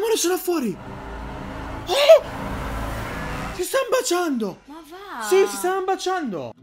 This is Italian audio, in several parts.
L'amore ce l'ha fuori. Oh! Si stanno baciando. Ma va. Sì, si stanno baciando.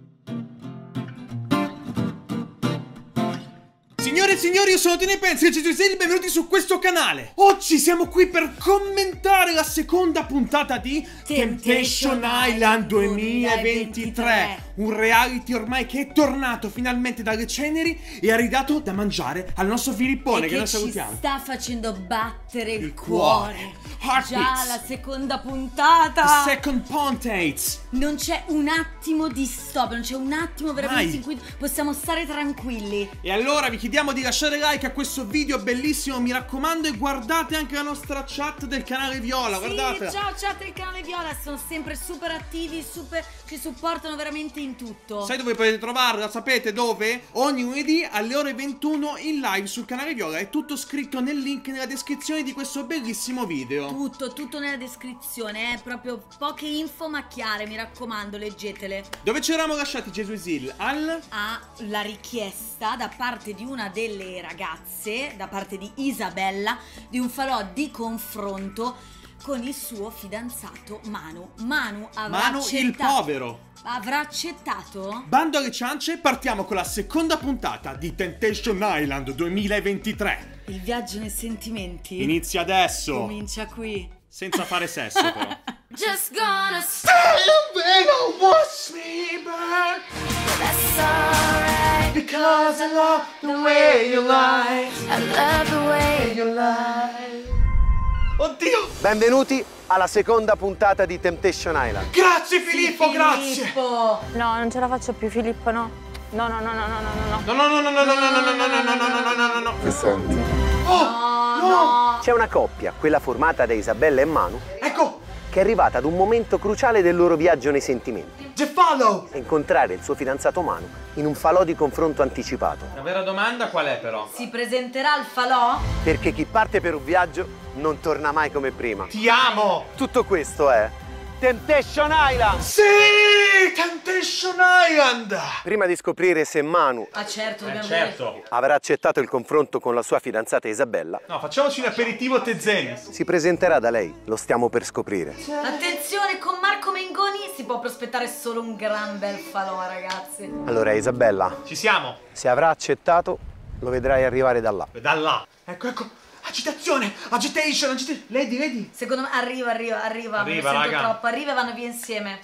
Signore e signori, io sono Tony Pensi e Gesù, benvenuti su questo canale. Oggi siamo qui per commentare la seconda puntata di Temptation Island 2023. Un reality ormai che è tornato finalmente dalle ceneri e ha ridato da mangiare al nostro Filippone, che noi salutiamo. Ci sta facendo battere il cuore. Heartbeats. Già la seconda puntata. The second pontates. Non c'è un attimo di stop, non c'è un attimo veramente in cui possiamo stare tranquilli. E allora vi chiediamo di lasciare like a questo video bellissimo, mi raccomando, e guardate anche la nostra chat del canale Viola, sì, guardate. Ciao chat del canale Viola, sono sempre super attivi, ci supportano veramente in tutto. Sai dove potete trovarla? Sapete dove? Ogni lunedì alle ore 21 in live sul canale Viola, è tutto scritto nel link nella descrizione di questo bellissimo video. Tutto nella descrizione, proprio poche info ma chiare, mi raccomando, leggetele. Dove ci eravamo lasciati, Gesù Isil? La richiesta da parte di una delle ragazze, da parte di Isabella, di un falò di confronto con il suo fidanzato Manu. Manu il povero. Avrà accettato? Bando alle ciance, partiamo con la seconda puntata di Temptation Island 2023. Il viaggio nei sentimenti Inizia adesso. comincia qui. Senza fare sesso però. Just gonna stay away, don't watch me burn. That's alright. Because I love the way you lie. I love the way you lie. Oddio! Benvenuti alla seconda puntata di Temptation Island. Grazie Filippo, grazie! No, non ce la faccio più, Filippo, no. No. Che senti? No! C'è una coppia, quella formata da Isabella e Manu, Ecco! che è arrivata ad un momento cruciale del loro viaggio nei sentimenti. The follow! Incontrare il suo fidanzato Manu in un falò di confronto anticipato. La vera domanda qual è però? Si presenterà al falò? Perché chi parte per un viaggio non torna mai come prima. Ti amo! Tutto questo è Temptation Island! Sì! Temptation Island! Prima di scoprire se Manu Certo, dobbiamo Certo! avrà accettato il confronto con la sua fidanzata Isabella, No, facciamoci un aperitivo Tezenis. si presenterà da lei, lo stiamo per scoprire. Attenzione, con Marco Mengoni si può prospettare solo un gran bel falò, ragazzi. Allora Isabella, Ci siamo? se avrà accettato, lo vedrai arrivare da là. Da là. Ecco. Agitazione! Agitation! Lady! Secondo me arriva, me ne sento raga. troppo. Arriva e vanno via insieme.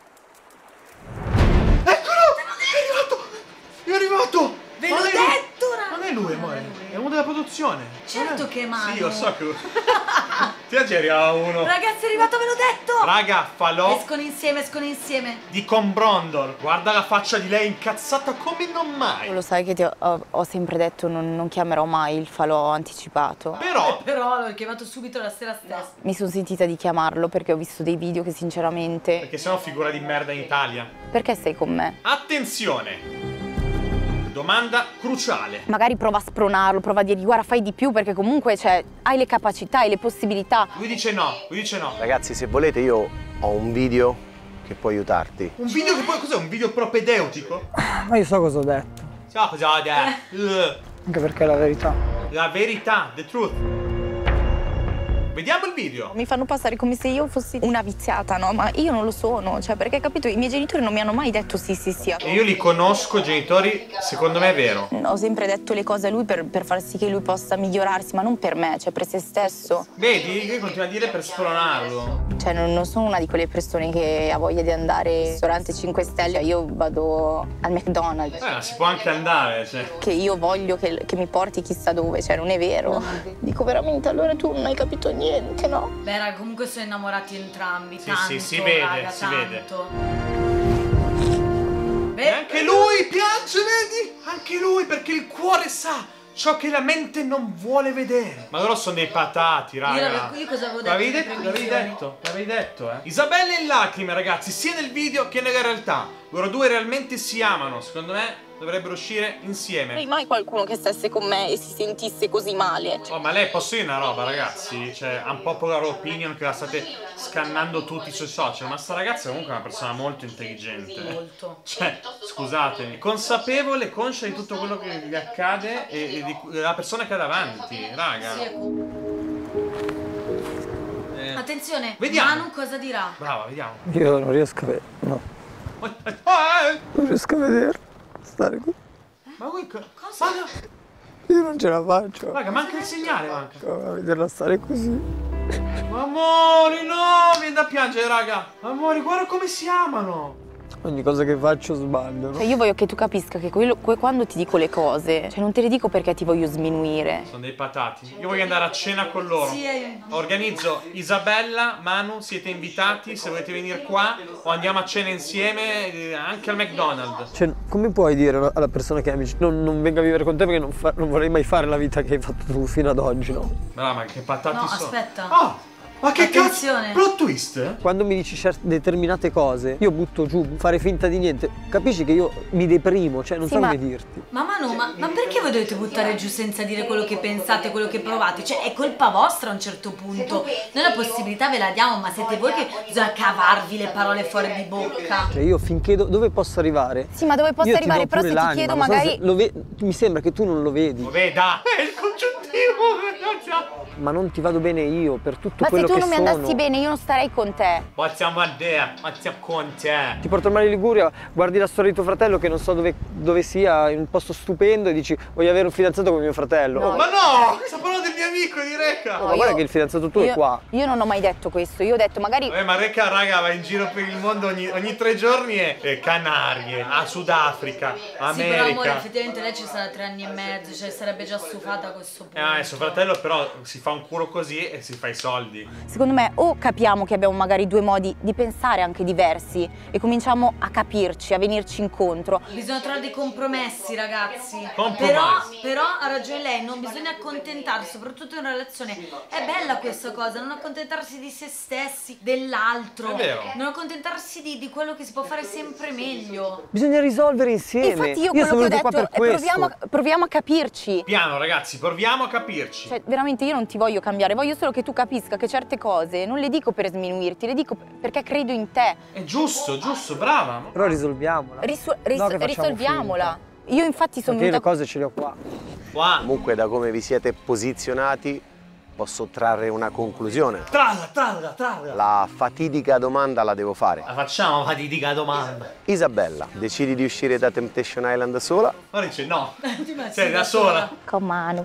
Eccolo! È arrivato! Ve l'ho detto! Non è lui, amore. È uno della produzione. Certo che è Manu. Sì, lo so che... Ti arriva uno. Ragazzi, è arrivato, ve l'ho detto! Raga, falò Escono insieme. di Combrondor. Guarda la faccia di lei incazzata come non mai. Lo sai che ti ho sempre detto non chiamerò mai il falò anticipato. Però l'ho chiamato subito la sera stessa. Mi sono sentita di chiamarlo perché ho visto dei video che sinceramente... Perché sennò figura di merda in Italia. Perché sei con me? Attenzione! Domanda cruciale. Magari prova a spronarlo, prova a dirgli guarda fai di più perché comunque cioè, hai le capacità, hai le possibilità. Lui dice no. Ragazzi, se volete io ho un video che può aiutarti. Un video che poi cos'è? Un video propedeutico? Ma io so cosa ho detto, So cosa ho detto. anche perché è la verità. La verità, the truth. Vediamo il video. Mi fanno passare come se io fossi una viziata, no? Ma io non lo sono, cioè perché capito, i miei genitori non mi hanno mai detto sì. E io li conosco, i genitori, secondo me è vero. Ho sempre detto le cose a lui per far sì che lui possa migliorarsi, ma non per me, cioè per se stesso. Vedi, che continua a dire per spronarlo. Cioè non sono una di quelle persone che ha voglia di andare al ristorante 5 stelle, io vado al McDonald's. Si può anche andare, cioè. Che io voglio che mi porti chissà dove, cioè non è vero. Dico veramente, allora tu non hai capito niente, no? Beh, raga, comunque sono innamorati entrambi. Sì, tanto, sì, si vede, raga, si vede. tanto. E anche lui piange, vedi? Anche lui, perché il cuore sa ciò che la mente non vuole vedere. Ma loro sono dei patati, raga. Io cosa avevo detto? L'avevi detto, eh. Isabella in lacrime, ragazzi, sia nel video che nella realtà. Loro due realmente si amano, secondo me dovrebbero uscire insieme. Non mai qualcuno che stesse con me e si sentisse così male. Oh, ma lei posso dire una roba, ragazzi? Cioè, unpopular opinion che la state scannando tutti sui social. Ma sta ragazza è comunque una persona molto intelligente. Molto. Cioè, scusatemi, consapevole, conscia di tutto quello che gli accade e della persona che ha davanti, raga. Sì, Attenzione, Vediamo. Manu cosa dirà? Brava, vediamo. Io non riesco a vedere. No, non riesco a vedere. Stare qui. Ma voi Cosa? Io non ce la faccio. Raga, manca il segnale, manca. Come a vederla stare così. Amori, no, viene da piangere, raga. Amori, guarda come si amano. Ogni cosa che faccio sbaglio, no? Cioè, io voglio che tu capisca che quando ti dico le cose, cioè non te le dico perché ti voglio sminuire. Sono dei patati. Io voglio andare a cena con loro. Sì, Organizzo Isabella, Manu, siete invitati se volete venire qua o andiamo a cena insieme anche al McDonald's. Cioè, come puoi dire alla persona che ami non venga a vivere con te perché non vorrei mai fare la vita che hai fatto tu fino ad oggi, no? Brava, ma che patati No, sono. aspetta. Oh, ma che Attenzione. cazzo? Plot twist? Quando mi dici determinate cose, io butto giù, fare finta di niente. Capisci che io mi deprimo, cioè non Sì, so ma- come dirti. Ma Manu, ma perché voi dovete buttare giù senza dire quello che pensate, quello che provate? Cioè, è colpa vostra a un certo punto. Noi la possibilità ve la diamo, ma siete voi che bisogna cavarvi le parole fuori di bocca. Cioè io finché dove posso arrivare? Sì, ma dove posso Io ti arrivare? do Però pure se ti l'anima, chiedo non so magari... se mi sembra che tu non lo vedi. Lo veda. È il congiuntivo. Ma non ti vado bene io per tutto Ma se quello tu che non mi sono. andassi bene, io non starei con te. Facciamo a te, facciamo con te. Ti porto al mare di Liguria, guardi la storia di tuo fratello che non so dove sia, in un posto stupendo e dici voglio avere un fidanzato come mio fratello. No. Ma no! Sto parlando del mio amico di Reca. Ma guarda che il fidanzato tuo è qua. Io non ho mai detto questo, io ho detto magari... Ma Reca, raga, va in giro per il mondo ogni 3 giorni e Canarie, a Sudafrica, Sì, però amore, America. effettivamente lei ci sarà 3 anni e mezzo, cioè sarebbe già stufata a questo punto. Suo fratello però si fa un culo così e si fa i soldi. Secondo me o capiamo che abbiamo magari due modi di pensare anche diversi e cominciamo a capirci, a venirci incontro. Bisogna trovare dei compromessi, ragazzi. Compromessi. Però ha ragione lei, non bisogna accontentarsi, soprattutto in una relazione. È bella questa cosa, non accontentarsi di se stessi, dell'altro. È vero. Non accontentarsi di quello che si può fare sempre meglio. Bisogna risolvere insieme. Infatti io sono quello che ho venuto qua detto per è questo. proviamo a capirci. Piano, ragazzi, proviamo a capirci. Cioè, veramente io non ti voglio cambiare, voglio solo che tu capisca che certe cose non le dico per sminuirti, le dico perché credo in te. È giusto, brava. Però risolviamola. No, che facciamo Risolviamola. finta. Io infatti sono Perché io le venuta... cose ce le ho qua. Qua. Comunque, da come vi siete posizionati, posso trarre una conclusione. Tralla. La fatidica domanda la devo fare. La facciamo fatidica domanda. Isabella, decidi di uscire da Temptation Island sola? Ma dice no. Ti metti Sei da sola. Con mano.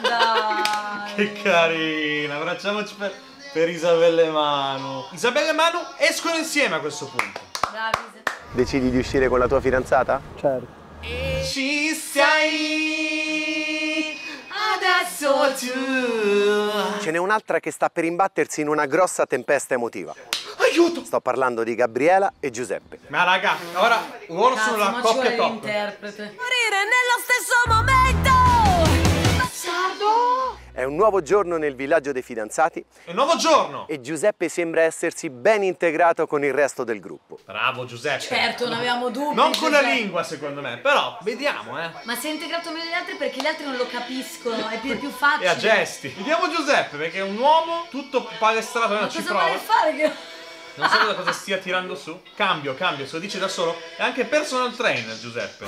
Dai. Che carina, abbracciamoci per Isabella e Manu. Isabella e Manu escono insieme a questo punto. Davide. Decidi di uscire con la tua fidanzata? Certo. Ci sei adesso tu. Ce n'è un'altra che sta per imbattersi in una grossa tempesta emotiva. Aiuto! Sto parlando di Gabriela e Giuseppe. Ma raga, ora loro sono Cazzo, la ma ci coppia vuole top. l'interprete. Morire nello stesso momento. Bastardo. È un nuovo giorno nel villaggio dei fidanzati È un nuovo giorno. e Giuseppe sembra essersi ben integrato con il resto del gruppo. Bravo Giuseppe. Certo, non avevamo dubbi. Non con la Giuseppe. lingua secondo me, però vediamo Ma si è integrato meglio degli altri perché gli altri non lo capiscono, è più facile. E a gesti. Vediamo Giuseppe perché è un uomo tutto palestrato, Ma non ci cosa prova. vuole fare che... Non so da cosa stia tirando su. Cambio, se lo dice da solo. È anche personal trainer Giuseppe.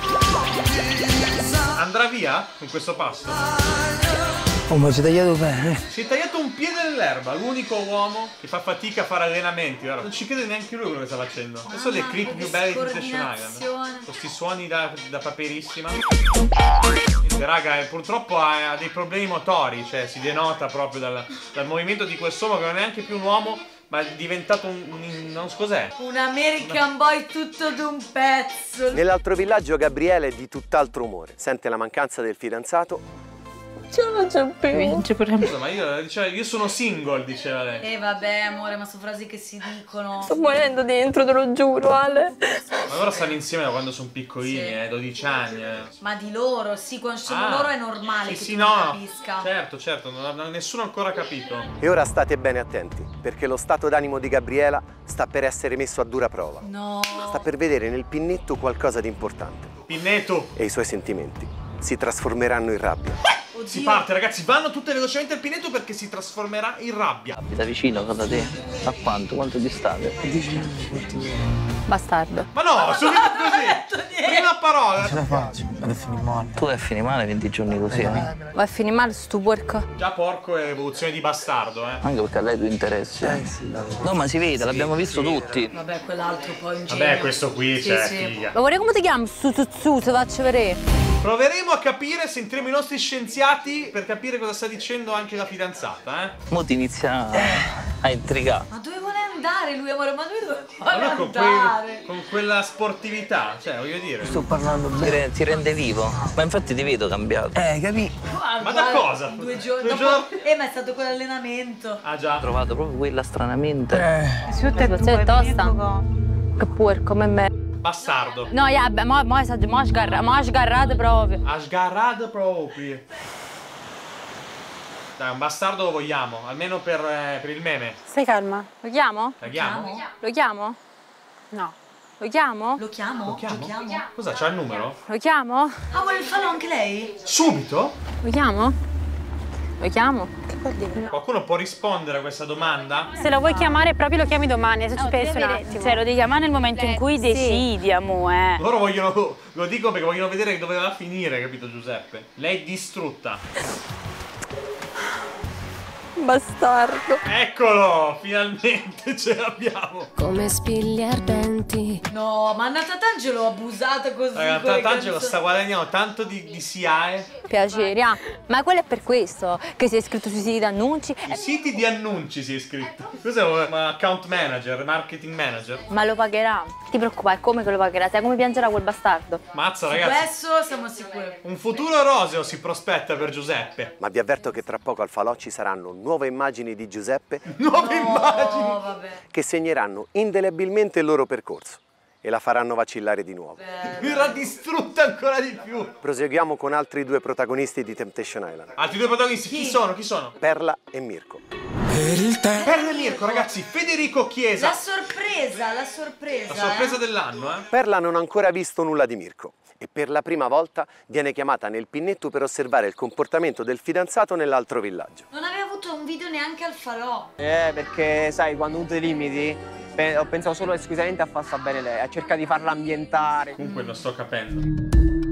Andrà via con questo passo? Oh, ma si è tagliato bene. Si è tagliato un piede nell'erba, l'unico uomo che fa fatica a fare allenamenti, guarda. Non ci crede neanche lui quello che sta facendo. Adesso le clip più belle di Temptation Island. Con questi suoni da paperissima. Niente, raga, purtroppo ha dei problemi motori, cioè si denota proprio dal movimento di quest'uomo che non è neanche più un uomo, ma è diventato non so cos'è. Un American Boy tutto d'un pezzo. Nell'altro villaggio Gabriele è di tutt'altro umore. Sente la mancanza del fidanzato. Scusa, ma io sono single, diceva lei. Vabbè amore, ma sono frasi che si dicono. Sto morendo dentro, te lo giuro, Ale. Ma loro stanno insieme da quando sono piccolini, Sì. 12 anni. Ma di loro, sì, quando sono loro è normale che sì, tu no, non capisca. Certo, nessuno ha ancora capito. E ora state bene attenti, perché lo stato d'animo di Gabriela sta per essere messo a dura prova. No. Sta per vedere nel pinnetto qualcosa di importante. Pinnetto! E i suoi sentimenti si trasformeranno in rabbia. Oddio. Si parte, ragazzi, vanno tutte velocemente al pinnetto perché si trasformerà in rabbia. Abita vicino da te? A quanto? Quanto distate? 10 minuti. Bastardo. Ma no, subito così! detto niente. Prima la parola. Ce la faccio, vado a finire male. Tu vai a finire male 20 giorni così, Vai a finire male sto porco. Già porco è evoluzione di bastardo, Anche perché a lei tu interessi. Sì. No, ma si vede, l'abbiamo visto tutti. Vabbè, quell'altro poi in giro. Vabbè, questo qui, cioè, figa. Ma vorrei come ti chiami? Su, se faccio vedere. Proveremo a capire, sentiremo i nostri scienziati per capire cosa sta dicendo anche la fidanzata, eh. Mo ti inizia a intrigare. Ma dove vuole andare lui, amore? Ma dove Ma vuole lui andare? con quella sportività, cioè, voglio dire. Sto parlando bene. Ti rende vivo. Ma infatti ti vedo cambiato. Capì? Guarda, Ma da cosa? 2 giorni. Due Dopo... giorni? ma è stato quell'allenamento. Ah già. Ho trovato proprio quella stranamente. Sei tosta? Che porco come me. Bastardo. No, mo ha sgarrato proprio. Ha sgarrato proprio. Dai, un bastardo lo vogliamo, almeno per il meme. Stai calma. Lo chiamo? La chiamo? Lo chiamo? No. Lo chiamo? Lo chiamo? Lo chiamo? Cosa, c'ha il numero? Lo chiamo? Ah, vuole farlo anche lei? Subito? Lo chiamo? Lo chiamo? Che vuol dire? Qualcuno può rispondere a questa domanda? Se lo vuoi chiamare proprio lo chiami domani, adesso ci pensi un attimo. Cioè lo devi chiamare nel momento in cui decidi, amore. Loro vogliono, lo dico perché vogliono vedere dove va a finire, capito Giuseppe? Lei è distrutta. Bastardo. Eccolo, finalmente ce l'abbiamo. Come spilli ardenti. No, ma Anna Tatangelo abusata così. Ragazzi, con le Tatangelo canzoni. sta guadagnando tanto di SIAE. Piacere, ma quello è per questo che si è iscritto sui siti d'annunci. I siti di annunci si è iscritto. Cos'è un account manager, marketing manager? Ma lo pagherà. Ti preoccupare, come che lo pagherà? Sai come piangerà quel bastardo? Mazza ragazzi, Questo siamo sicuri. un futuro roseo si prospetta per Giuseppe. Ma vi avverto che tra poco al falò ci saranno nuove immagini di Giuseppe Nuove immagini. Oh, vabbè. che segneranno indelebilmente il loro percorso e la faranno vacillare di nuovo. Verrà distrutta ancora di più. Proseguiamo con altri due protagonisti di Temptation Island, Altri due protagonisti, chi sono? Chi sono? Perla e Mirko. Perla e Mirko, ragazzi, Federico Chiesa. La sorpresa, la sorpresa. La sorpresa dell'anno, eh? Perla non ha ancora visto nulla di Mirko e per la prima volta viene chiamata nel pinnetto per osservare il comportamento del fidanzato nell'altro villaggio. Non aveva avuto un video neanche al falò. Perché sai, quando tu ti limiti, ho pensato solo esclusivamente a far sta bene lei, a cercare di farla ambientare. Comunque non sto capendo.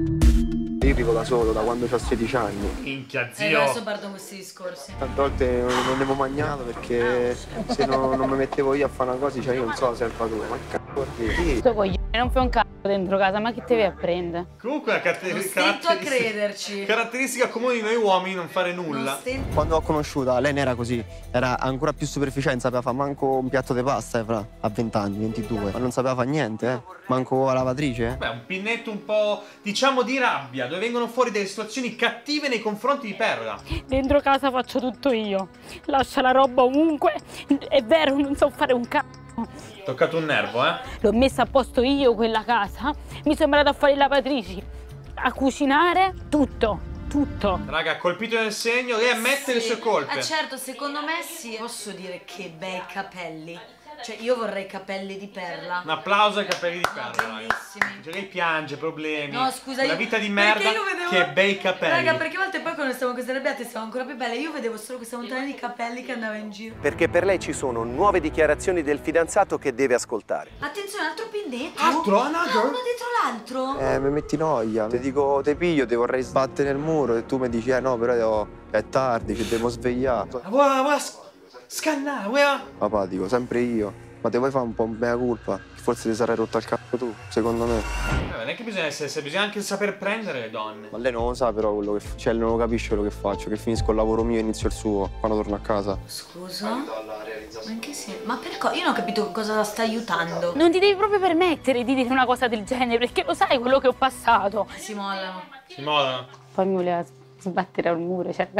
Io vivo da solo da quando ho 16 anni. Minchia, Adesso zio. partono questi discorsi. Tante volte non ne avevo mangiato perché se non mi mettevo io a fare una cosa, cioè io non so se è il padrone, ma che cazzo vuol dire? Sto coglione, non fai un cazzo dentro casa, ma che te vai a prendere? Comunque la Non stento a crederci. caratteristica comune di noi uomini non fare Non nulla. stento. Quando l'ho conosciuta lei non era così, era ancora più superficiale, non sapeva fare manco un piatto di pasta a 20 anni, 22, ma non sapeva fare niente, manco la lavatrice. Beh, un pinnetto un po', diciamo, di rabbia, dove vengono fuori delle situazioni cattive nei confronti di Perla. Dentro casa faccio tutto io. Lascia la roba ovunque. È vero, non so fare un cazzo. Toccato un nervo, eh? L'ho messa a posto io quella casa. Mi sono imparata a fare le lavatrici, a cucinare, tutto. Tutto. Raga, colpito nel segno, lei ammette le sue colpe. Certo, secondo me sì. Posso dire che bei capelli. Cioè, io vorrei i capelli di Perla. Un applauso ai capelli di Perla, raga. Bellissimi. Cioè, lei piange, problemi. No, scusa, la io- vita di perché merda, io vedevo- che bei capelli. Raga, perché a volte poi quando stavamo con queste arrabbiate stavamo ancora più belle. Io vedevo solo questa montagna di capelli che andava in giro. Perché per lei ci sono nuove dichiarazioni del fidanzato che deve ascoltare. Attenzione, altro pinnetto. Altro? Ah, Another? uno dietro l'altro. Mi metti noia, ti dico te piglio, ti vorrei sbattere nel muro e tu mi dici no però è tardi, ci devo svegliare. Vuoi scannare, vuoi? Papà dico sempre io, ma te vuoi fare un po' mea colpa? Forse ti sarai rotto al cazzo tu, secondo me. Non è che bisogna essere, bisogna anche saper prendere le donne. Ma lei non lo sa però quello che cioè non lo capisce quello che faccio, che finisco il lavoro mio e inizio il suo quando torno a casa. Scusa? Ma in che senso? Ma perché? Io non ho capito cosa la sta aiutando. Non ti devi proprio permettere di dire una cosa del genere, perché lo sai quello che ho passato. Si mollano. Si mollano. Poi mi voleva sbattere al muro, cioè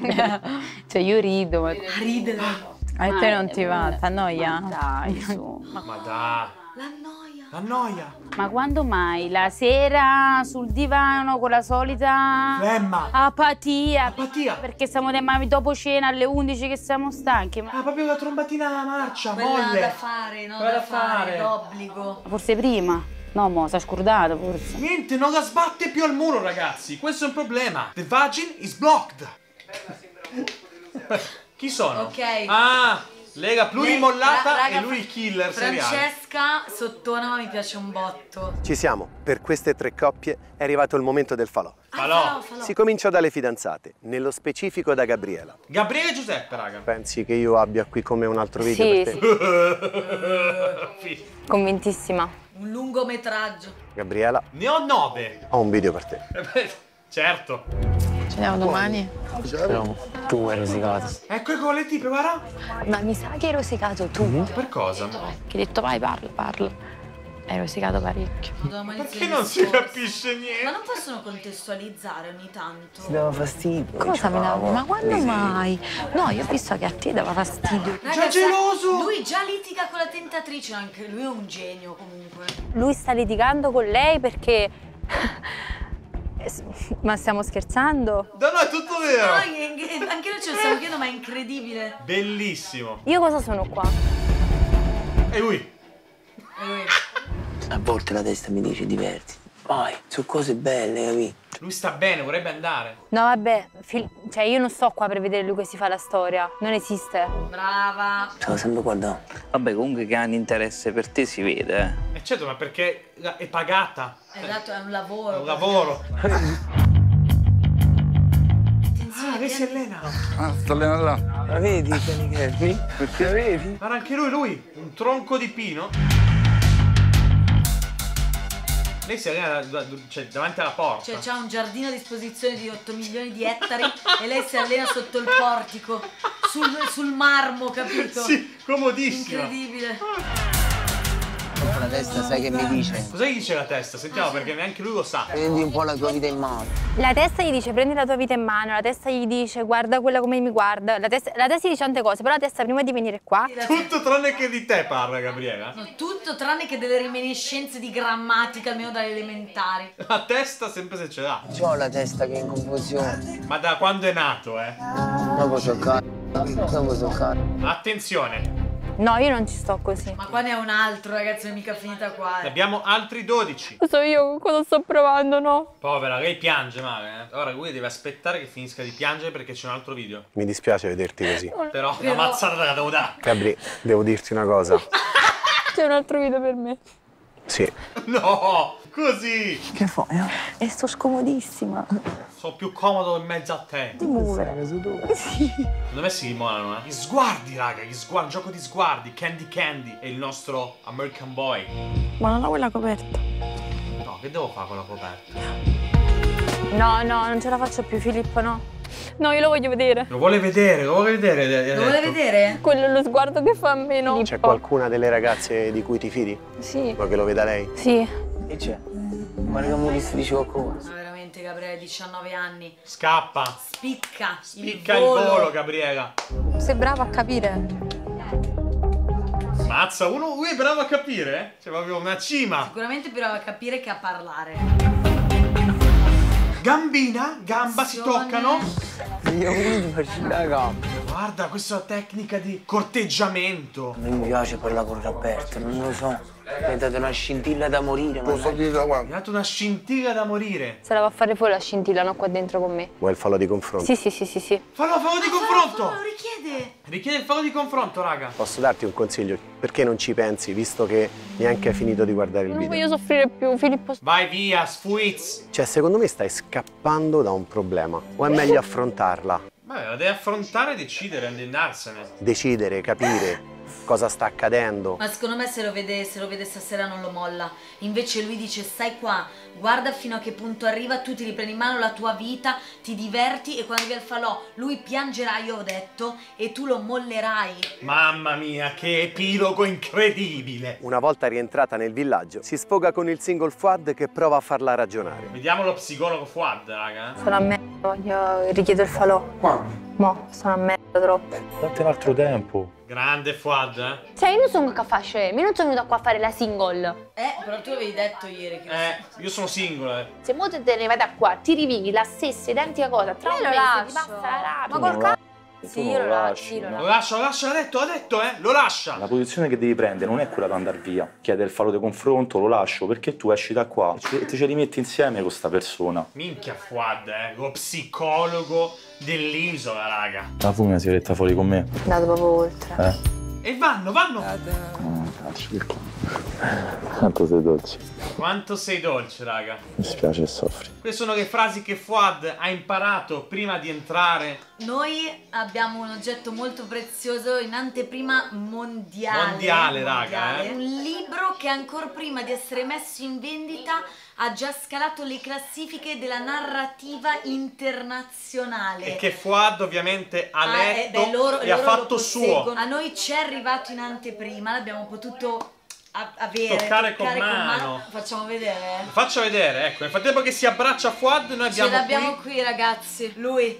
cioè io rido, ma Ridere. A te non ti va, t'annoia? dai, su. Ma dai, La noia. la noia. Ma quando mai? La sera sul divano con la solita Flemma. apatia. Apatia. Perché siamo dopo cena alle 11 che siamo stanchi. Ma Ah, proprio la trombatina alla marcia, Quella molle. da fare, no? Quella Da fare, d'obbligo. forse prima? No, mo, si è scordato forse. Niente, non la sbatte più al muro, ragazzi. Questo è un problema. The vagin is blocked. Chi sono? Ok. Ah, Lega plurimollata Raga, e lui il killer seriale. Francesca sottona, ma mi piace un botto. Ci siamo, per queste 3 coppie è arrivato il momento del falò. Falò. Si comincia dalle fidanzate, nello specifico da Gabriela. Gabriele e Giuseppe, raga. Pensi che io abbia qui con me un altro video Sì, per te? sì. Convintissima. Un lungometraggio. Gabriela, Ne ho 9. ho un video per te. Certo. Ci andiamo domani? Però tu hai rosicato. Ecco con le tipe, guarda. Ma mi sa che hai rosicato tu. Per cosa? Che hai detto vai, parla. Hai rosicato parecchio. Perché non si capisce niente? Ma non possono contestualizzare ogni tanto? Ti dava fastidio. Cosa mi dava? Ma quando mai? No, io ho visto che a te dava fastidio. Raga, geloso! Lui già litiga con la tentatrice, anche lui è un genio comunque. Lui sta litigando con lei perché... Ma stiamo scherzando? No, è tutto vero. No, anche noi ce lo stiamo chiedendo, ma è incredibile. Bellissimo. Io cosa sono qua? E lui? E lui? A volte la testa mi dice diverti. Vai, su cose belle, capì? Lui sta bene, vorrebbe andare. No, vabbè, cioè io non sto qua per vedere lui che si fa la storia. Non esiste. Brava. Stavo sempre guardando. Vabbè, comunque che hanno interesse per te si vede, E certo, ma perché è pagata. Esatto, è un lavoro. È un lavoro. Ah, lei si allena. Ah, sto allenando là. La vedi, Canichermi? Perché la vedi? Guarda anche lui, un tronco di pino. Lei si allena cioè, davanti alla porta. Cioè c'ha un giardino a disposizione di 8 milioni di ettari e lei si allena sotto il portico, sul marmo, capito? Sì, comodissimo. Incredibile. La testa sai che mi dice? Cosa gli dice la testa? Sentiamo perché neanche lui lo sa. Prendi un po' la tua vita in mano. La testa gli dice prendi la tua vita in mano, la testa gli dice guarda quella come mi guarda, la testa gli dice tante cose, però la testa prima di venire qua... Tutto tranne che di te parla, Gabriela. No, tutto tranne che delle reminiscenze di grammatica, almeno dalle elementari. La testa sempre se ce l'ha. C'ho la testa che è in confusione. Ma da quando è nato, Dopo c'ho Dopo c'ho Attenzione. No, io non ci sto così. Ma qua ne è un altro, ragazzi, non è mica finita qua. Ne abbiamo altri 12. So io cosa sto provando, no? Povera, lei piange male, Ora lui deve aspettare che finisca di piangere perché c'è un altro video. Mi dispiace vederti così. Però una mazzata te la devo dare. Gabri, devo dirti una cosa. C'è un altro video per me. Sì. No, così. Che fai? E sto scomodissima. Sono più comodo in mezzo a te. Ti muove. Secondo me si dimolano, Gli sguardi, raga, gli sguardi, un gioco di sguardi. Candy è il nostro American Boy. Ma non ho quella coperta. No, che devo fare con la coperta? No, non ce la faccio più, Filippo, no. No, io lo voglio vedere. Lo vuole vedere, Lo vuole vedere? Quello è lo sguardo che fa a me, no? C'è qualcuna delle ragazze di cui ti fidi? Sì. Vuoi che lo veda lei? Sì. Che c'è? Guarda che mi dice qualcosa. No, veramente, Gabriele, 19 anni. Scappa. Spicca il volo, Gabriela. Sei brava a capire. Mazza, lui è bravo a capire? Cioè, proprio una cima. Sicuramente bravo a capire che a parlare. Gambina, gamba, si toccano. Io mi faccio la gamba. Guarda, questa è una tecnica di corteggiamento. A me mi piace parlare con Roberto, non lo so. Mi ha dato una scintilla da morire. Mi ha dato una scintilla da morire. Se la va a fare fuori la scintilla, non qua dentro con me. Vuoi il falò di confronto? Sì. Fallo di confronto. Lo richiede. Richiede il fallo di confronto, raga. Posso darti un consiglio? Perché non ci pensi, visto che neanche hai finito di guardare il Non video? voglio soffrire più, Filippo. Vai via, sfuiz. Cioè, secondo me stai scappando da un problema. O è meglio affrontarla? Vabbè, la deve affrontare e decidere, andarsene. Decidere, capire cosa sta accadendo. Ma secondo me se lo vede stasera non lo molla. Invece lui dice stai qua, guarda fino a che punto arriva, tu ti riprendi in mano la tua vita, ti diverti e quando arriva il falò lui piangerà, io ho detto, e tu lo mollerai. Mamma mia, che epilogo incredibile. Una volta rientrata nel villaggio, si sfoga con il single Fuad che prova a farla ragionare. Vediamo lo psicologo Fuad, raga. Sono a merda, voglio richiedo il falò. Mo, sono a merda troppo. Date un altro tempo. Grande Fuad, Cioè, io non sono qua a fare, io non sono venuta qua a fare la single. Però tu avevi detto ieri che... io sono single, Se mo te ne vai da qua, ti rivivi la stessa identica cosa, tra un mese ti passa la rabbia. Ma col cazzo? Sì, io lo lascio. Lo lascia, ha detto, lo lascia. La posizione che devi prendere non è quella per andare via. Chiede il fallo di confronto, lo lascio, perché tu esci da qua e ti ce li metti insieme con sta persona. Minchia Fuad, lo psicologo dell'isola, raga. La fumi una sigaretta fuori con me? Andato proprio oltre. E vanno! Quanto sei dolce. Quanto sei dolce, raga. Mi spiace e soffri. Queste sono le frasi che Fouad ha imparato prima di entrare. Noi abbiamo un oggetto molto prezioso in anteprima mondiale. Mondiale, raga. Un libro che ancora prima di essere messo in vendita ha già scalato le classifiche della narrativa internazionale. E che Fouad ovviamente ha letto e ha fatto suo. A noi ci è arrivato in anteprima, l'abbiamo potuto avere, toccare con mano. Facciamo vedere. Lo faccio vedere, ecco. Nel frattempo che si abbraccia a Fouad, noi abbiamo Ce l'abbiamo qui, ragazzi. Lui.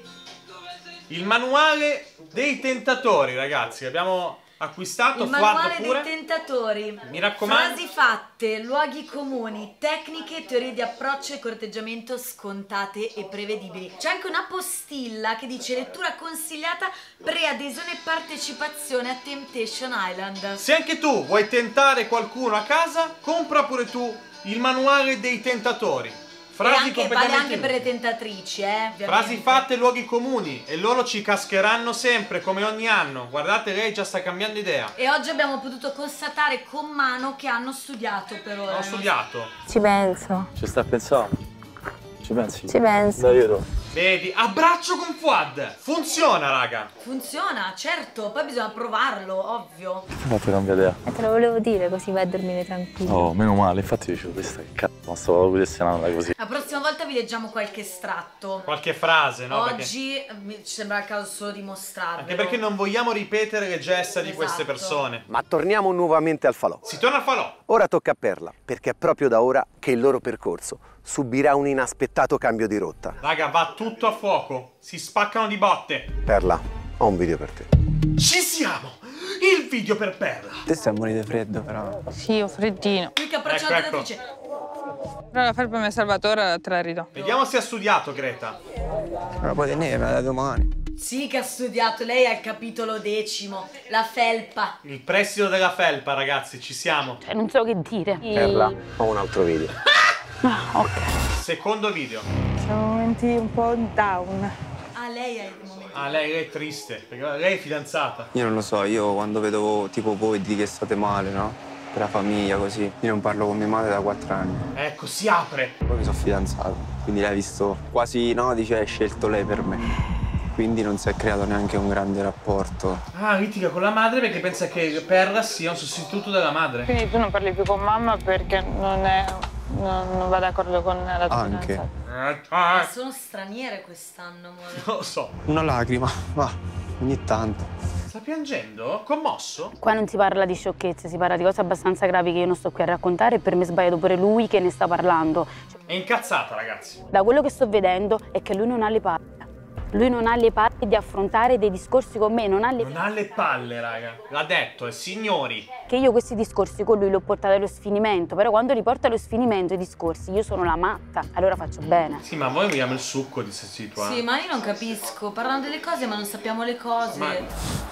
Il manuale dei tentatori, ragazzi. Abbiamo acquistato. Il Fouad manuale pure. dei tentatori. Mi raccomando. Frasi fatte, luoghi comuni, tecniche, teorie di approccio e corteggiamento scontate e prevedibili. C'è anche una postilla che dice lettura consigliata, preadesione e partecipazione a Temptation Island. Se anche tu vuoi tentare qualcuno a casa, compra pure tu il manuale dei tentatori. Frasi vale anche per le tentatrici, Frasi fatte, luoghi comuni, e loro ci cascheranno sempre, come ogni anno. Guardate, lei già sta cambiando idea. E oggi abbiamo potuto constatare con mano che hanno studiato per ora. Ho studiato. Ci penso. Ci sta pensando? Ci pensi? Ci penso. Davvero? Vedi, abbraccio con Fouad. Funziona, raga. Funziona, certo. Poi bisogna provarlo, ovvio. Fate cambia idea. E te lo volevo dire, così vai a dormire tranquillo. Oh, meno male, infatti dicevo, questa che cazzo, non stavo questionandola così. La prossima volta vi leggiamo qualche estratto. Qualche frase, no? Oggi ci sembra il caso solo di mostrarvelo. Anche perché non vogliamo ripetere le gesta di queste persone. Ma torniamo nuovamente al falò. Si torna al falò. Ora tocca a Perla, perché è proprio da ora che il loro percorso subirà un inaspettato cambio di rotta. Raga, va tutto a fuoco. Si spaccano di botte. Perla, ho un video per te. Ci siamo! Il video per Perla. Te stai a morire di freddo, però. Sì, ho freddino. Qui che abbraccia la tentatrice. Però la felpa mi ha salvato, ora te la ridò. Vediamo se ha studiato, Greta. Ma poi tenere, me la dai domani. Sì che ha studiato, lei è al capitolo 10, la felpa. Il prestito della felpa, ragazzi, ci siamo. Non so che dire. Perla, ho un altro video. Ok. Secondo video. Siamo momenti un po' down. Ah, lei è il momento. Ah, lei è triste, perché lei è fidanzata. Io non lo so, io quando vedo tipo voi di che state male, no? Per la famiglia, così. Io non parlo con mia madre da 4 anni. Ecco, si apre. Poi mi sono fidanzato, quindi lei ha visto quasi, no, dice, hai scelto lei per me. Quindi non si è creato neanche un grande rapporto. Ah, litiga con la madre perché pensa che Perla sia un sostituto della madre. Quindi tu non parli più con mamma perché non va d'accordo con la tua Anche. Ma sono straniere quest'anno, amore. Non lo so. Una lacrima, va, ogni tanto. Sta piangendo? Commosso? Qua non si parla di sciocchezze, si parla di cose abbastanza gravi che io non sto qui a raccontare e per me è sbagliato pure lui che ne sta parlando. È incazzata, ragazzi. Da quello che sto vedendo è che lui non ha le palle. Lui non ha le palle di affrontare dei discorsi con me, non ha le palle, raga. L'ha detto, è signori. Che io questi discorsi con lui li ho portati allo sfinimento, però quando li porto allo sfinimento i discorsi io sono la matta, allora faccio bene. Sì, ma voi vogliamo il succo di questa situazione. Sì, ma io non capisco. Parlano delle cose ma non sappiamo le cose.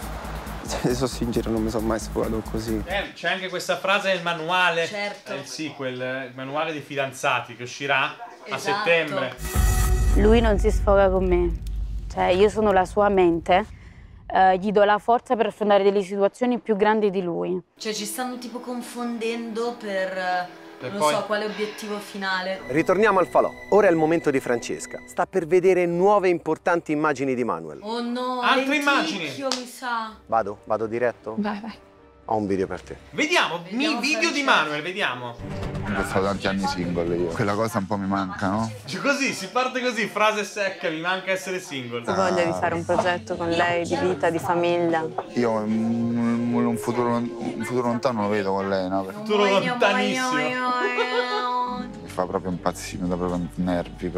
Se sono sincero, non mi sono mai sfogato così. C'è anche questa frase nel manuale. Certo. Il sequel, il manuale dei fidanzati che uscirà a Esatto. settembre. Lui non si sfoga con me, cioè io sono la sua mente, gli do la forza per affrontare delle situazioni più grandi di lui. Cioè ci stanno tipo confondendo per non so quale obiettivo finale. Ritorniamo al falò. Ora è il momento di Francesca. Sta per vedere nuove importanti immagini di Manuel. Oh no, Altre lenticchio, immagini. mi sa. Vado diretto? Vai. Ho un video per te. Vediamo il video di Manuel, vediamo. Ho fatto tanti anni single io. Quella cosa un po' mi manca, no? Così, si parte così, frase secca, mi manca essere single. Ho voglia di fare un progetto con lei, di vita, di famiglia. Io un futuro lontano lo vedo con lei, no? Un futuro lontanissimo. Mi fa proprio impazzire, da proprio nervi,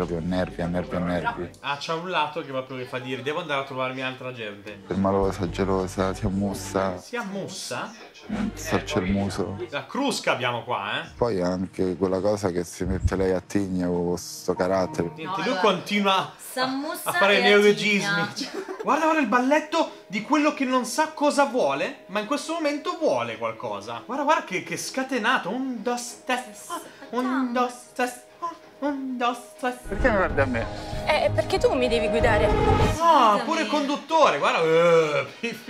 nervi. Ah, c'ha un lato che proprio le fa dire, devo andare a trovarmi altra gente. È malosa, gelosa, si ammussa. Si ammussa? Storce il muso. La crusca abbiamo qua, Poi anche quella cosa che si mette lei a tigna con sto carattere. Niente, lui continua S'ammussa a fare e neologismi. attigna. Guarda il balletto di quello che non sa cosa vuole, ma in questo momento vuole qualcosa. Guarda che scatenato. Un, dos, tres. Un, dos, tres. Un, dos, tres. Perché mi guardi a me? Perché tu mi devi guidare. Ah, pure conduttore, guarda. Pippi.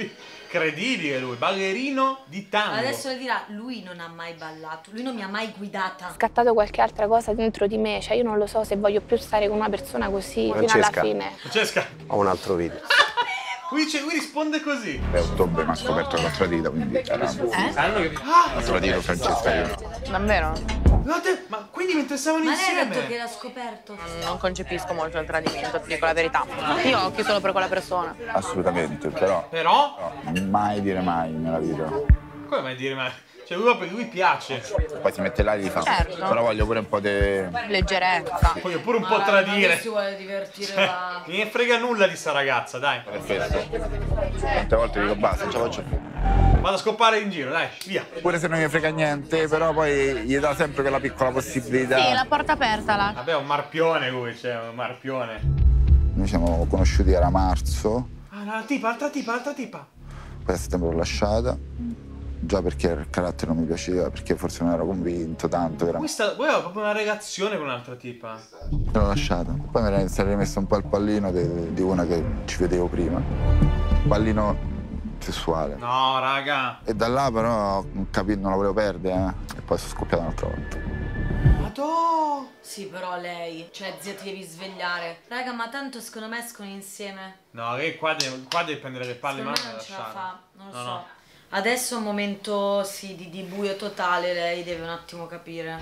incredibile lui, ballerino di tango. Adesso le dirà, lui non ha mai ballato, lui non mi ha mai guidata. È scattato qualche altra cosa dentro di me, cioè io non lo so se voglio più stare con una persona così fino alla fine. Francesca, ho un altro video. Lui risponde così. È ottobre, mi ha scoperto l'altra dita, quindi era l'altra dita Francesca io. Davvero? Ma quindi mentre stavano Ma insieme? lei ha detto che l'ha scoperto. Non concepisco molto il tradimento, ti dico la verità. Io ho occhi solo per quella persona. Assolutamente, però mai dire mai nella vita. Come mai dire mai? Cioè lui piace. Poi si mette là e gli fa. Certo. Però voglio pure un po' di leggerezza. Voglio pure un po' tradire. Ma si vuole divertire Non ne frega nulla di sta ragazza, dai. Per questo. Tante volte dico basta, non ce la faccio più. Vado a scopare in giro, dai, via. Pure se non mi frega niente, però poi gli dà sempre quella piccola possibilità. Sì, la porta aperta là. Vabbè, è un marpione lui, cioè, un marpione. Noi siamo conosciuti, era marzo, Ah, no, altra tipa. poi a settembre l'ho lasciata. Già perché il carattere non mi piaceva, perché forse non ero convinto tanto. Voi aveva proprio una relazione con un'altra tipa. L'ho lasciata. Poi mi era rimesso un po' il pallino di una che ci vedevo prima. Pallino sessuale. No, raga. E da là però non la volevo perdere, E poi sono scoppiato un'altra volta. Madò! Sì, però lei, cioè zia ti devi svegliare. Raga, ma tanto secondo me escono insieme. No, lei qua deve prendere le palle in Secondo mano me e non ce la lasciarla. fa, non lo so. No. Adesso è un momento, sì, di buio totale, lei deve un attimo capire.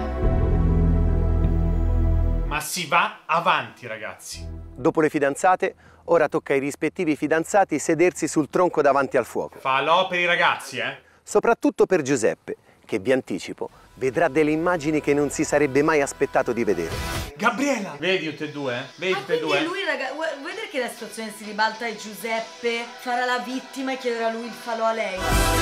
Ma si va avanti, ragazzi. Dopo le fidanzate, ora tocca ai rispettivi fidanzati sedersi sul tronco davanti al fuoco. Falò per i ragazzi, Soprattutto per Giuseppe, che vi anticipo, vedrà delle immagini che non si sarebbe mai aspettato di vedere. Gabriela! Vedi tutte e due? Vedi tutte e due? Quindi lui, raga, vuoi vedere che la situazione si ribalta e Giuseppe farà la vittima e chiederà lui il falò a lei?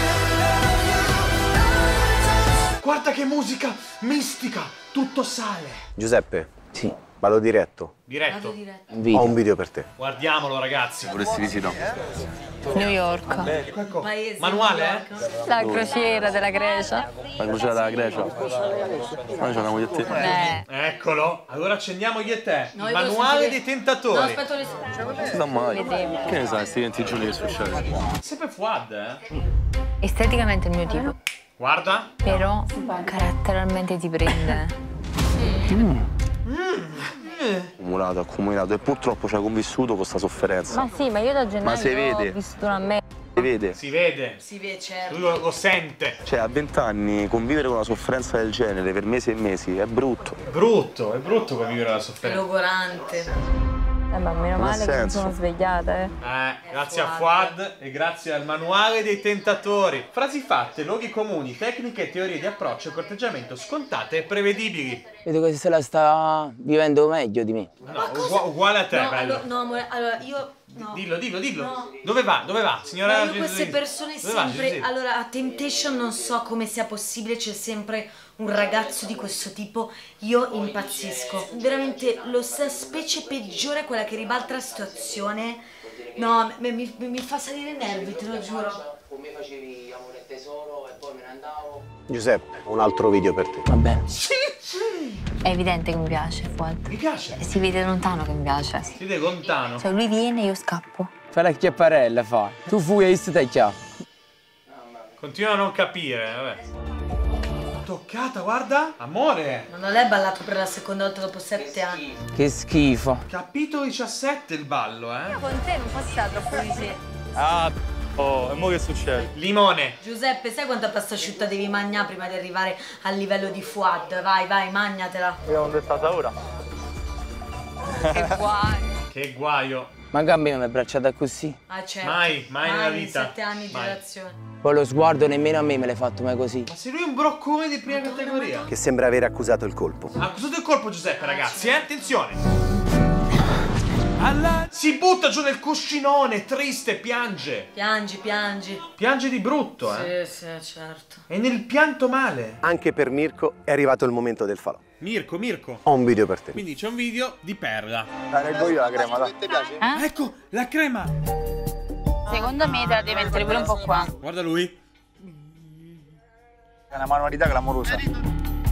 Guarda che musica mistica! Tutto sale! Giuseppe? Sì. Vado diretto. Diretto? Ho un video per te. Guardiamolo, ragazzi. Vorresti visitare? New York. Ecco. Paese, Manuale, La crociera della Grecia. La crociera della Grecia? Noi ci andiamo io e te. Eccolo. Allora accendiamo io e te. No, Il io devo manuale sentire- dei tentatori. No, aspetta, le... Si sa mai. Vedremo. Che ne sai, sti 20 giorni che succede? Sempre Fuad, Esteticamente il mio tipo. Guarda. Però caratterialmente ti prende. Accumulato e purtroppo ci ha convissuto con sta sofferenza. Ma sì, ma io da gennaio Ma si vede. ho vissuto una merda. Si vede? Si vede. Si vede, certo. Lui lo sente. Cioè, a 20 anni convivere con una sofferenza del genere per mesi e mesi è brutto. È brutto convivere la È sofferenza. logorante. Ma meno Non ha male che mi senso. sono svegliata, Grazie a Fuad e grazie al manuale dei tentatori. Frasi fatte, luoghi comuni, tecniche e teorie di approccio e corteggiamento scontate e prevedibili. Vedo che se la sta vivendo meglio di me. No, uguale a te, No, bello. no, amore, allora io... No. Dillo. No. Dove va, signora? Ma io queste persone Dove va, sempre... Giuseppe? Allora, a Temptation non so come sia possibile, c'è sempre un ragazzo di questo tipo, io impazzisco. Veramente lo sa specie peggiore, quella che ribalta la situazione. No, mi fa salire i nervi, te lo giuro. Con me facevi amore e tesoro e poi me ne andavo. Giuseppe, un altro video per te. Va bene. È evidente che mi piace, Fuad. Mi piace. Si vede lontano che mi piace. Si vede lontano. Cioè lui viene e io scappo. Fai la chiapparella, fa. Tu fui e io te chiappo. Continua a non capire, vabbè. Toccata, guarda. Amore. Ma non è ballato per la seconda volta dopo 7 anni. Che schifo. Capitolo 17 il ballo, Con te non fosse stato troppo vicino. E mo che succede? Limone. Giuseppe, sai quanta pasta asciutta devi mangiare prima di arrivare al livello di Fuad? Vai, magnatela. Vediamo dove è stata ora. Che guai. Che guaio. Ma Gambi non è bracciata così. Ah, certo. Mai nella in vita. 7 anni di Mai. relazione. Poi lo sguardo nemmeno a me me l'hai fatto mai così. Ma sei lui un broccone di prima categoria? Che sembra aver accusato il colpo. Ha accusato il colpo Giuseppe, ragazzi, Attenzione. Si butta giù nel cuscinone, triste, piange. Piangi. Piange di brutto, Sì, certo. E nel pianto male. Anche per Mirko è arrivato il momento del falò. Mirko. Ho un video per te. Quindi c'è un video di Perla. La leggo io la crema, là. Ecco, la crema. Secondo me te la devi mettere pure un po' qua. Guarda lui. È una manualità clamorosa.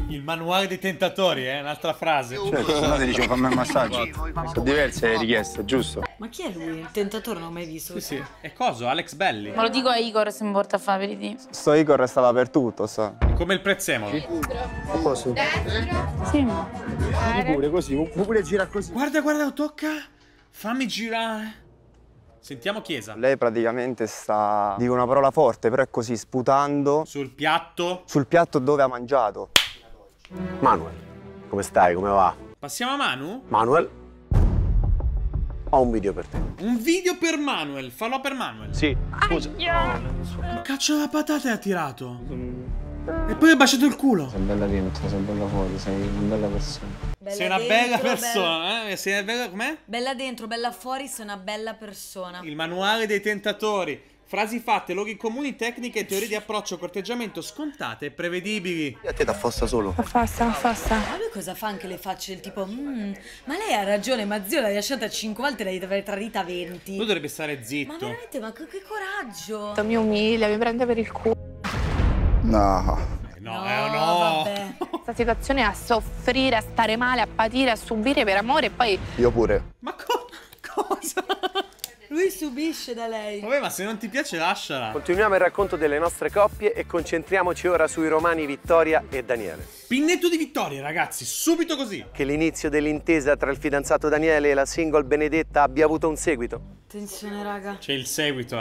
Il manuale dei tentatori, un'altra frase. Certo, se no ti dicevo fammi un massaggio. Sono diverse le richieste, giusto? Ma chi è lui? Il tentatore non l'ho mai visto. Sì. E coso? Alex Belli. Ma lo dico a Igor se mi porta a fare aperitivo. Sto Igor resta dappertutto, sta. Come il prezzemolo. Posso? Sì. Pure così, pure gira così. Guarda, tocca. Fammi girare. Sentiamo Chiesa. Lei praticamente sta... dico una parola forte, però è così, sputando. Sul piatto. Sul piatto dove ha mangiato. Manuel, come stai? Come va? Passiamo a Manu? Manuel, ho un video per te. Un video per Manuel. Fallo per Manuel. Sì, scusa. Caccio la patata e ha tirato. E poi ha baciato il culo. Sei bella dentro, sei bella fuori, sei una bella persona. Bella sei una dentro, bella persona, Sei una bella... com'è? Bella dentro, bella fuori, sei una bella persona. Il manuale dei tentatori. Frasi fatte, luoghi comuni, tecniche e teorie di approccio, corteggiamento scontate e prevedibili. E a te t'affossa solo. Affossa. Ma lui cosa fa anche le facce del tipo ma lei ha ragione, ma zio l'hai lasciata 5 volte, l'hai tradita 20. Lui dovrebbe stare zitto. Ma veramente, ma che coraggio. Mi umilia, mi prende per il culo. No. No. Vabbè. Questa situazione è a soffrire, a stare male, a patire, a subire per amore e poi... Io pure. Ma cosa? Lui subisce da lei. Vabbè, ma se non ti piace lasciala. Continuiamo il racconto delle nostre coppie e concentriamoci ora sui romani Vittoria e Daniele. Pinnetto di Vittoria, ragazzi, subito così. Che l'inizio dell'intesa tra il fidanzato Daniele e la single Benedetta abbia avuto un seguito. Attenzione, raga. C'è il seguito,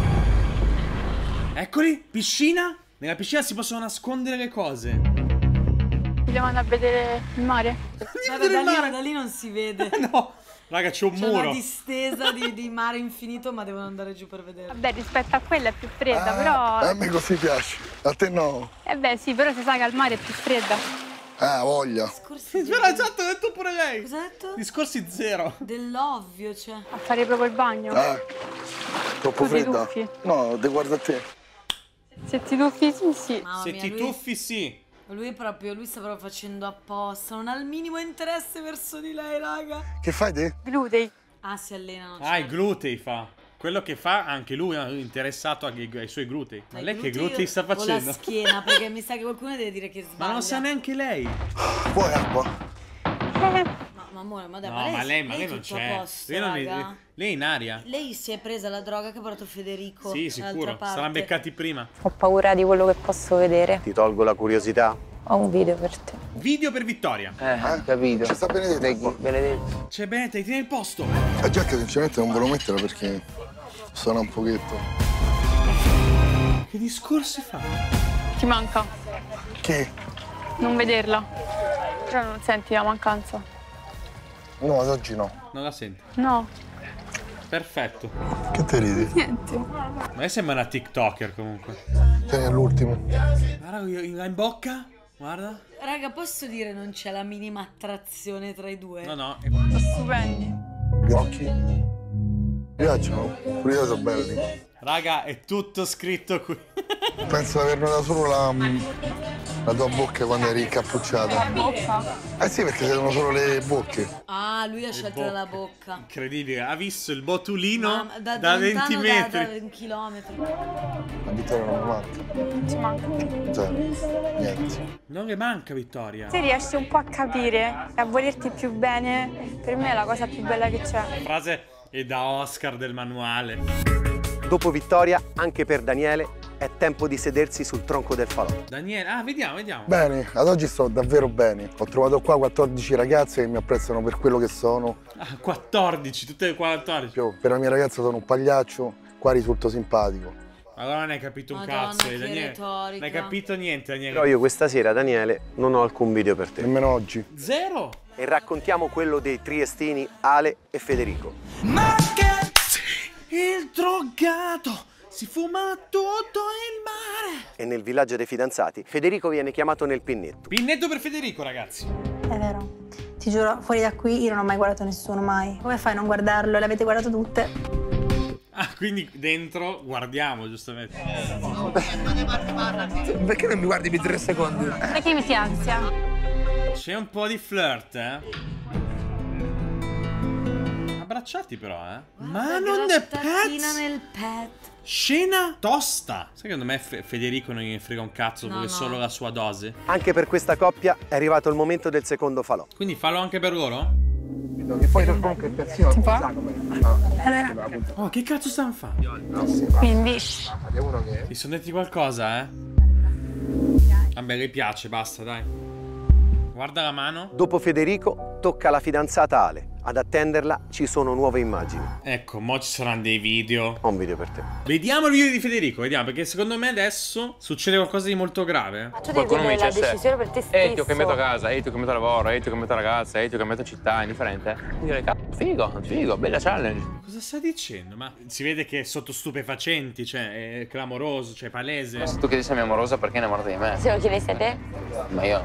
Eccoli, piscina. Nella piscina si possono nascondere le cose. Vogliamo andare a vedere il mare? Da lì non si vede. No, raga, c'è un C'è muro. una distesa di mare infinito, ma devono andare giù per vedere. Vabbè, rispetto a quella è più fredda, però... A me così piace. A te no. beh, sì, però si sa che al mare è più fredda. Voglia. Però esatto, ha detto pure lei. Cosa ha detto? Discorsi zero. Dell'ovvio, cioè. A fare proprio il bagno. Troppo Così fredda? tuffi? No, te guarda a te. Se ti tuffi, sì. Mamma Se mia, ti lui- tuffi, sì. Lui sta proprio facendo apposta. Non ha il minimo interesse verso di lei, raga. Che fai te? Glutei. Ah, si allenano. Ah, i glutei fa. Quello che fa anche lui è interessato ai suoi glutei. Ma lei che glutei sta O facendo? la schiena, perché mi sa che qualcuno deve dire che sbaglia. Ma non lo sa neanche lei. Vuoi acqua? Ma amore, ma dai, No, ma lei non tutto c'è. a posto, Io non raga. lei è in aria. Lei si è presa la droga che ha portato Federico. Sì, dall'altra sicuro. parte. Saranno beccati prima. Ho paura di quello che posso vedere. Ti tolgo la curiosità? Ho un video per te. Video per Vittoria. Capito. Ci sta Benedetta. Benedetto. C'è Benedetta, tieni il posto. La giacca sinceramente non ve lo metterla perché suona un pochetto. Che discorsi fa? Ti manca Che? non vederla. Però non senti la mancanza. No, ad oggi no. Non la senti. No. Perfetto. Che te ridi? Niente. Ma lei sembra una TikToker comunque. Tieni all'ultimo. Guarda, in bocca. Guarda. Raga, posso dire non c'è la minima attrazione tra i due? No. Stupendi. Gli occhi? Mi piacciono? Pure io sono belli. Raga, è tutto scritto qui. Penso di aver notato solo la tua bocca quando eri incappucciata. Bocca. Eh sì, perché sono solo le bocche. Ah, lui ha scelto bocche. dalla bocca. Incredibile. Ha visto il botulino Ma da 20 lontano metri. Da un chilometro. La Vittoria non mi manca. Ti manca. Cioè, niente. Non le manca Vittoria. Se riesci un po' a capire e a volerti più bene, per me è la cosa più bella che c'è. La frase è da Oscar del manuale. Dopo Vittoria, anche per Daniele, è tempo di sedersi sul tronco del falò. Daniele, vediamo. Bene, ad oggi sto davvero bene. Ho trovato qua 14 ragazze che mi apprezzano per quello che sono. 14, tutte le 14. Io, per la mia ragazza sono un pagliaccio, qua risulto simpatico. Allora non hai capito un Madonna, cazzo, che Daniele. retorica. Non hai capito niente, Daniele. Però io questa sera, Daniele, non ho alcun video per te. Nemmeno oggi. Zero. E raccontiamo quello dei triestini Ale e Federico. Ma che... Il drogato si fuma tutto il mare. E nel villaggio dei fidanzati, Federico viene chiamato nel pinnetto. Pinnetto per Federico, ragazzi. È vero. Ti giuro, fuori da qui io non ho mai guardato nessuno, mai. Come fai a non guardarlo? Le avete guardato tutte? Ah, quindi dentro guardiamo, giustamente. Perché non mi guardi per 3 secondi? Perché mi si ansia? C'è un po' di flirt, abbracciati però, Guarda, Ma non ne grattatina nel pet. Scena tosta. Secondo me Federico non gli frega un cazzo, No, vuole no. solo la sua dose. Anche per questa coppia è arrivato il momento del secondo falò. Quindi fallo anche per loro? Si può? Allora, Oh, che cazzo stanno a fare? quindi Ti sono detti qualcosa, Vabbè, le piace, basta, dai. Guarda la mano. Dopo Federico tocca alla fidanzata Ale. Ad attenderla ci sono nuove immagini. Ecco, mo ci saranno dei video. Ho un video per te. Vediamo il video di Federico, vediamo, perché secondo me adesso succede qualcosa di molto grave. Qualcuno mi dice decisione per te stesso. Ehi, ti ho cambiato casa, ehi, ti ho cambiato lavoro, ehi, ti ho cambiato ragazza, ehi, ti ho cambiato città, è indifferente. Dire, cazzo, figo, bella challenge. Cosa stai dicendo? Ma si vede che è sotto stupefacenti, cioè è clamoroso, cioè è palese. Se tu chiedi se mi è amorosa, perché è innamorata di me? Se lo chiedessi a te? Ma io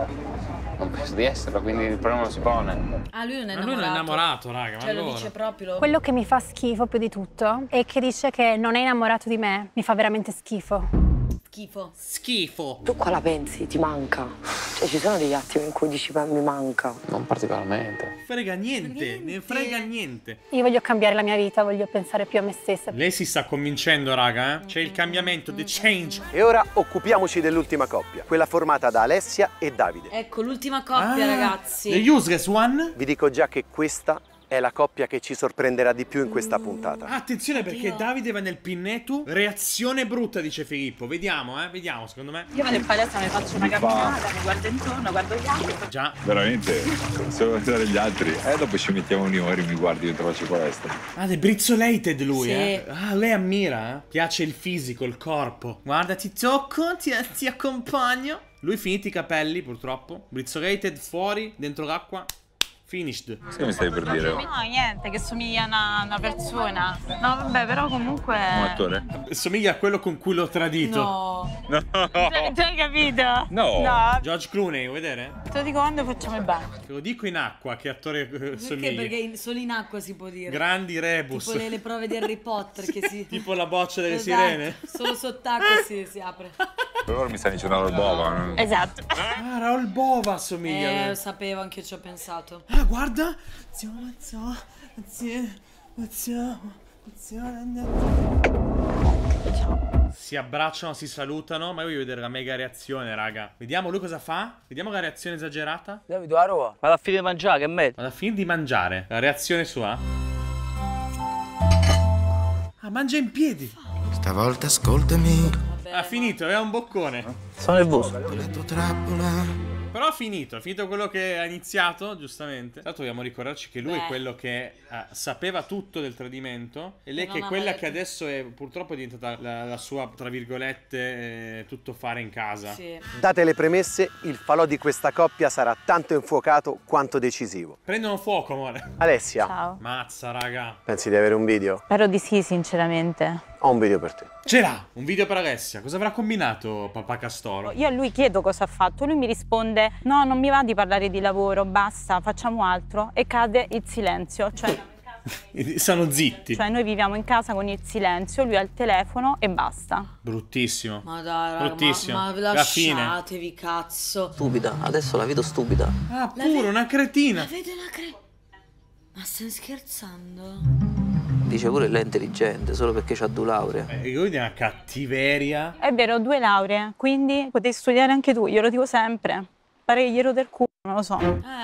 non penso di esserlo, quindi il problema non si pone. Ah, lui non è Ma innamorato. lui non è innamorato, raga, Cioè, ma lo allora. dice proprio. quello che mi fa schifo più di tutto è che dice che non è innamorato di me. Mi fa veramente schifo. Schifo. Schifo. Tu qua la pensi? Ti manca? Cioè ci sono degli attimi in cui dici mi manca. Non particolarmente. Frega niente, ne frega niente. Io voglio cambiare la mia vita, voglio pensare più a me stessa. Lei si sta convincendo, raga, C'è il cambiamento, the change. E ora occupiamoci dell'ultima coppia, quella formata da Alessia e Davide. Ecco, l'ultima coppia, ragazzi. The Useless One? Vi dico già che questa è la coppia che ci sorprenderà di più in questa puntata. Attenzione perché Davide va nel pinneto. Reazione brutta, dice Filippo. Vediamo, vediamo, secondo me. Io vado in palestra, mi faccio una camminata, mi guardo intorno, guardo gli altri. Già. Veramente, se vuoi guardare gli altri, dopo ci mettiamo un'ora e mi guardi dentro faccio palestra. Ah, è brizzolated lui, Sì. Ah, lei ammira, Piace il fisico, il corpo. Guarda, ti tocco, ti accompagno. Lui finiti i capelli, purtroppo. Brizzolated, fuori, dentro l'acqua. Finished. Che mi stai per dire? No, niente, che somiglia a una persona. No, vabbè, però comunque... Un attore? Somiglia a quello con cui l'ho tradito. No. No. Tu hai capito? No. No. George Clooney, vuoi vedere? Te lo dico quando facciamo il bagno. Te lo dico in acqua, che attore somiglia. Perché solo in acqua si può dire. Grandi rebus. Tipo le prove di Harry Potter che si... Tipo la boccia delle Esatto. sirene. Solo sott'acqua si apre. Per ora mi sta dicendo la bova. Esatto. Ah, Raul Bova somiglia. Lo sapevo, anche io ci ho pensato. Ah, guarda. Si abbracciano, si salutano. Ma io voglio vedere la mega reazione, raga. Vediamo lui cosa fa. Vediamo la reazione esagerata. Davide, a Roma. Vado a finire di mangiare, che meglio. Vado a finire di mangiare. La reazione sua. Ah, mangia in piedi. Stavolta ascoltami. Ha finito, aveva un boccone. Sono nervoso. La tua trappola. Però ha finito quello che ha iniziato, giustamente. Tra l'altro dobbiamo ricordarci che lui è Beh. quello che sapeva tutto del tradimento. E lei Non che è ha quella mai che detto. adesso è purtroppo è diventata la sua, tra virgolette, tutto fare in casa. Sì. Date le premesse, il falò di questa coppia sarà tanto infuocato quanto decisivo. Prendono fuoco, amore. Alessia, Ciao. Mazza, raga. pensi di avere un video? Spero di sì, sinceramente. Ho un video per te. Ce l'ha! Un video per Alessia. Cosa avrà combinato papà Castoro? Io a lui chiedo cosa ha fatto, lui mi risponde no, non mi va di parlare di lavoro, basta, facciamo altro e cade il silenzio, cioè Stanno zitti. noi viviamo in casa con il silenzio, lui ha il telefono e basta. Bruttissimo. Ma dai, raga, Bruttissimo. ma La fine. lasciatevi, cazzo. Stupida, adesso la vedo stupida. Ah, pure una cretina. Vede una Ma stai scherzando? Dice pure lei è intelligente, solo perché c'ha 2 lauree. E lui di una cattiveria. È vero, ho 2 lauree, quindi potevi studiare anche tu, glielo dico sempre. Pare che gli ero del culo, non lo so.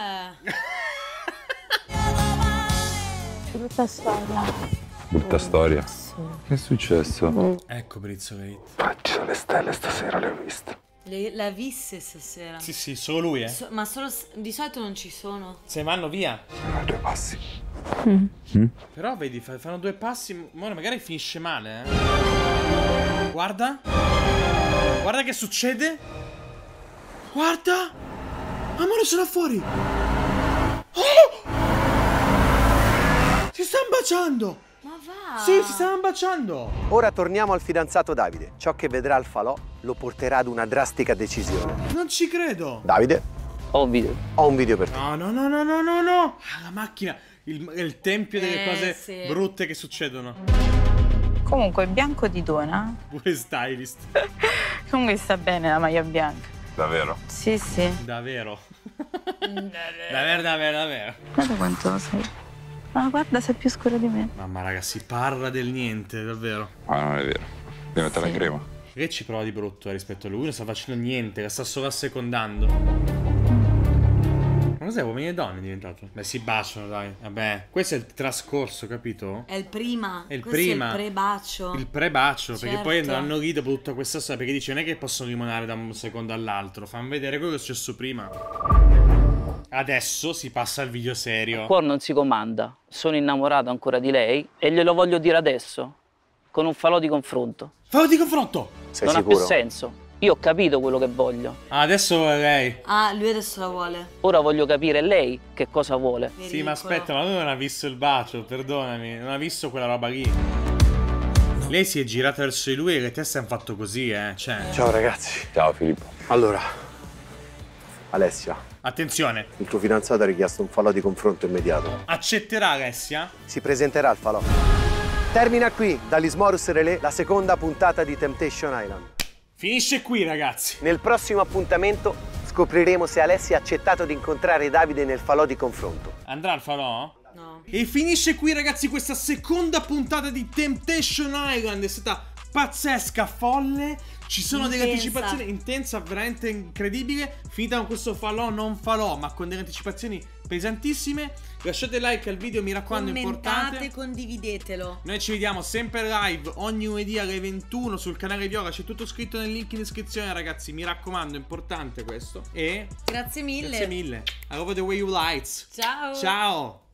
Brutta storia. Brutta storia. Che è successo? Ecco Brizzolate. Ci sono le stelle stasera, le ho viste. La visse stasera. Sì, solo lui, Ma solo di solito non ci sono. Se vanno via. 2 passi. Però vedi, fanno 2 passi. Magari finisce male, Guarda. Guarda che succede. Guarda. Amore, sono fuori. Oh! Si stanno baciando. Ma va. Sì, si stanno baciando. Ora torniamo al fidanzato Davide. Ciò che vedrà al falò lo porterà ad una drastica decisione. Non ci credo. Davide, Ho un video. ho un video per te. No. La macchina. Il tempio delle cose sì. brutte che succedono. Comunque, bianco di dona. Pure stylist. Comunque sta bene la maglia bianca. Davvero? Sì, sì. Davvero. Davvero. Guarda quanto sei. Ma guarda, sei più scuro di me. Mamma raga, si parla del niente, davvero. Ma non è vero. Devi mettere la crema. Che ci prova di brutto rispetto a lui? Non sta facendo niente, la sta solo assecondando. Ma cos'è, uomini e donne è diventato? Beh, si baciano, dai. Vabbè, questo è il trascorso, capito? È il prima. È il Questo prima. È il pre-bacio. Il pre-bacio, Certo. perché poi andranno lì dopo tutta questa storia. Perché dice, non è che possono rimanere da un secondo all'altro. Fammi vedere quello che è successo prima. Adesso si passa al video serio. Il cuore non si comanda. Sono innamorato ancora di lei e glielo voglio dire adesso. Con un falò di confronto. Falò di confronto! Sei non sicuro? ha più senso. Io ho capito quello che voglio. Ah, adesso è lei. Ah, lui adesso la vuole. Ora voglio capire lei che cosa vuole. Sì, ma aspetta, ma lui non ha visto il bacio, perdonami. Non ha visto quella roba lì. Lei si è girata verso di lui e le teste hanno fatto così, cioè. Ciao ragazzi. Ciao Filippo. Allora, Alessia, Attenzione. il tuo fidanzato ha richiesto un falò di confronto immediato. Accetterà Alessia? Si presenterà al falò. Termina qui, dall'Ismorus Relay, la seconda puntata di Temptation Island. Finisce qui, ragazzi. Nel prossimo appuntamento scopriremo se Alessia ha accettato di incontrare Davide nel falò di confronto. Andrà al falò? No. E finisce qui, ragazzi, questa seconda puntata di Temptation Island. È stata pazzesca, folle. Ci sono delle anticipazioni intensa, veramente incredibile. Finita con questo falò, non falò, ma con delle anticipazioni pesantissime. Lasciate like al video, mi raccomando, importante. Commentate, condividetelo. Noi ci vediamo sempre live ogni lunedì alle 21 sul canale Viola. C'è tutto scritto nel link in descrizione, ragazzi. Mi raccomando, è importante questo. E grazie mille. Grazie mille. I love the way you lights. Ciao. Ciao.